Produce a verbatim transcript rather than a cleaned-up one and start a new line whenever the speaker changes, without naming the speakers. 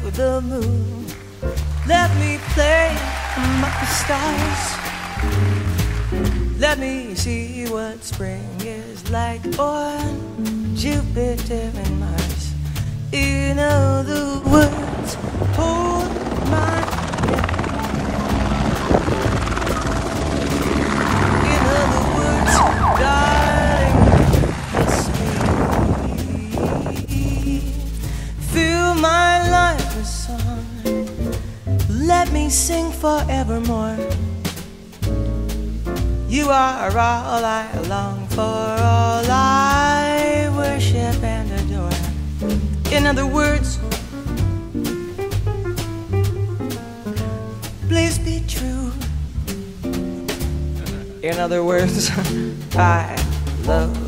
the moon. Let me play among the stars. Let me see what spring is like on Jupiter and Mars. In other words, hold my hand. In other words, darling, kiss me. Fill my life with song. Let me sing forevermore. You are all I long for, all I worship and adore. In other words, please be true. In other words, I love